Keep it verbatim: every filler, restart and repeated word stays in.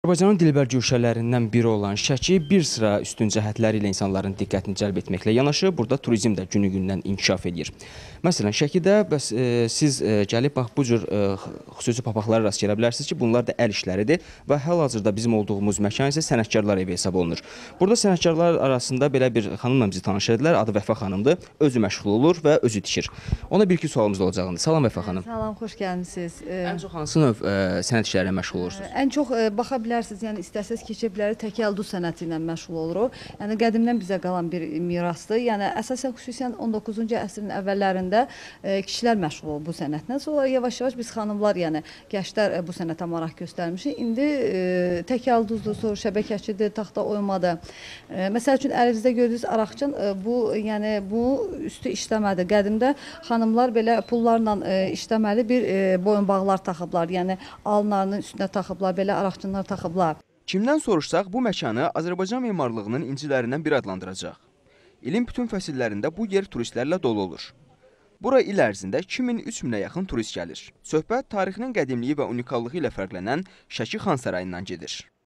Azərbaycanın dilbər güşələrindən biri olan Şəki bir sıra üstün cəhətləri ilə insanların diqqətini cəlb etməklə yanaşı, burada turizm də günü-gündən inkişaf edir. Məsələn, Şəkidə bəs, e, siz e, gəlib bax, bu cür e, xüsusi papaqlara rast gələ bilərsiniz ki, bunlar da əl işləridir və hal-hazırda bizim olduğumuz məkan isə sənətkarlar evi hesab olunur. Burada sənətkarlar arasında belə bir xanımla bizi tanış edilər, adı Vəfa xanımdır, özü məşğul olur və özü tikir. Ona bir-iki sualımız da olacaqdır. Salam Vəfa xanım. Salam, xoş gəlmisiniz. Ən çox hansı növ e, sənət işlərinə məşğul olursunuz? Ən çox e, baxa bilərsiniz, yəni istəsəz keçə bilərik, təkəldüz sənəti ilə məşğul oluruq. Yəni qədimdən bizə qalan bir mirasdır. Yəni əsasən xüsusən on doqquzuncu əsrin əvvəllərində e, kişilər məşğul olub bu sənətlə. Sonra yavaş-yavaş biz xanımlar, yəni gənclər e, bu sənətə maraq göstərmişik. İndi e, təkəldüzdür, sonra şəbəkəçidir, taxta oymadır. E, məsəl üçün əlinizdə gördüyünüz araqçın e, bu, yəni bu üstü işləmədir. Qədimdə xanımlar belə pullarla e, işləməli bir e, boyunbağlar taxıblar. Yəni alınlarının üstünə taxıblar, belə araqçınlar taxıblar. Kimdən soruşsaq, bu məkanı Azərbaycan memarlığının incilərindən biri adlandıracaq. İlin bütün fəsillərində bu yer turistlərlə dolu olur. Bura il ərzində iki min üç minə yaxın turist gəlir. Söhbət tarixinin qədimliyi və unikallığı ilə fərqlənən Şəki Xan Sarayından gedir.